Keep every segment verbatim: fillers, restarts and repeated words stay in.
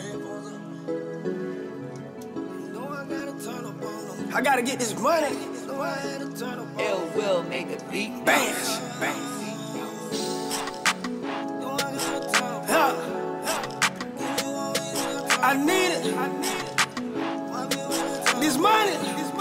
I gotta get this money. Ill will make a beat. Bang, bang. Huh. I need it. This money.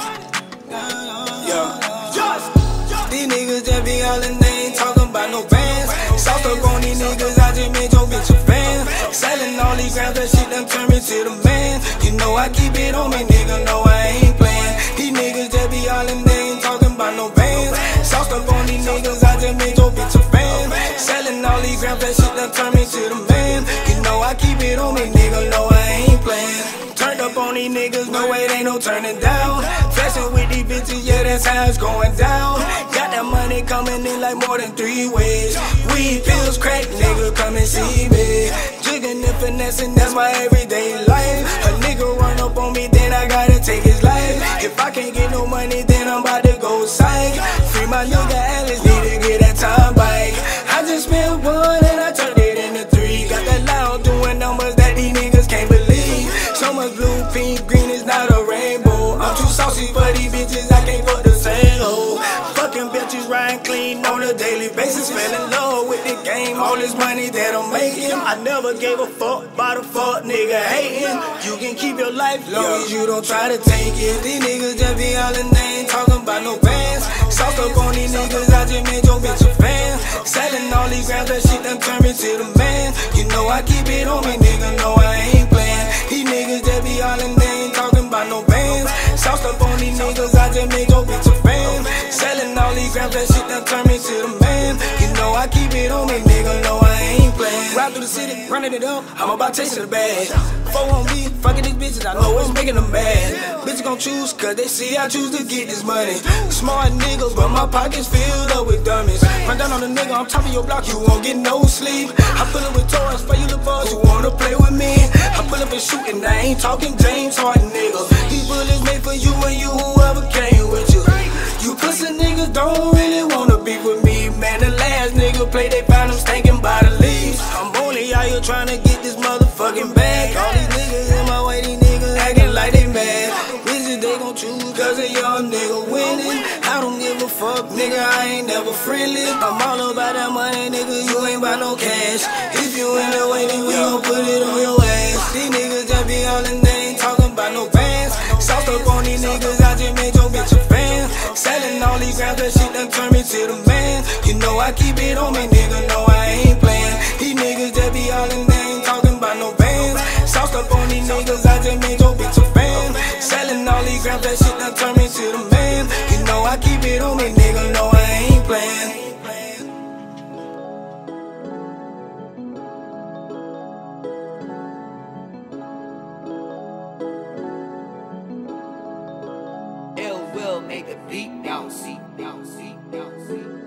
Yeah. Just. These niggas just be yelling, they ain't talking about no bands. Sauce up on these niggas, I just made your bitch a fan. Selling all these grams, that shit done turn me to the man. You know I keep it on me, nigga, no I ain't playing. These niggas just be yelling, they ain't talking about no bands. Sauce up on these niggas, I just made your bitch a fan. Selling all these grams, that shit done turn me to the man. You know I keep it on me, nigga, no I ain't playing. Turned up on these niggas, no it ain't no turning down. Flexing with these bitches, yeah that's how it's going down. Got that money coming in like more than three ways. Weed, pills, crack, nigga come and see me. Jigging and finessing, that's my everyday life. A nigga run up on me, then I gotta take his life. If I can't get no money, then I'm about to go psych. Free my nigga Alice, need to get that time bike. I just spent one and I turned it into three. Got that loud doing numbers that these niggas can't believe. So much blue, pink, green is not a rainbow. I'm too saucy for these bitches, I can't fuck the same hoe. Fucking bitches riding clean on a daily basis. Fell in love with the game, all this money that I'm making. I never gave a fuck about a fuck nigga hating. You can keep your life long as you don't try to take it. These niggas just be yelling, they ain't talking about no bands. Sauce up on these niggas, I just made your bitch a fan. Selling all these grams, that shit done turn me to the man. You know I keep it on me, nigga, no I ain't playing. These niggas just be yelling, they ain't talking about no bands. Sauced up on these niggas, I just made your bitch a fan. Selling all these grams, that shit done turn me to the man. You know I keep it on me, nigga, no I ain't playing. Ride through the city, running it up, I'm about tasting the bag. Four on me, fucking these bitches, I know it's making them mad. Bitches gon' choose, cause they see I choose to get this money. Smart nigga, but my pockets filled up with dummies. Run down on the nigga, I'm top of your block, you won't get no sleep. I pull up with toys for you little boys, you wanna play with me. I pull up and shoot and I ain't talking James Harden, nigga. These bullets made for you and you, whoever came with you. You pussy niggas don't really wanna be with me. Man, the last nigga play, they found him stinking by the leaves. I'm only out here trying to get this motherfucking bag. All these niggas in my way, these niggas acting like they mad. Bitches, they gon' choose cause a young nigga winning. I don't give a fuck, nigga, I ain't never friendly. I'm all about that money, nigga, you ain't about no cash. If you in the way, then we gon' put it on your ass. These niggas just be yelling, they ain't talking about no bands. Sauced up on these niggas, I just made your bitch a fan. Selling all these grams, that shit done turn me to the man. You know I keep it on me, nigga, no I ain't playing. These niggas just be yelling, they ain't talking about no bands. Sauced up on these niggas, I just made your bitch a fan. Selling all these grams, that shit done turn me to the man. You know I keep it on me, nigga, no I ain't playing. Ill will make a beat. Down, see, down, see, down, see.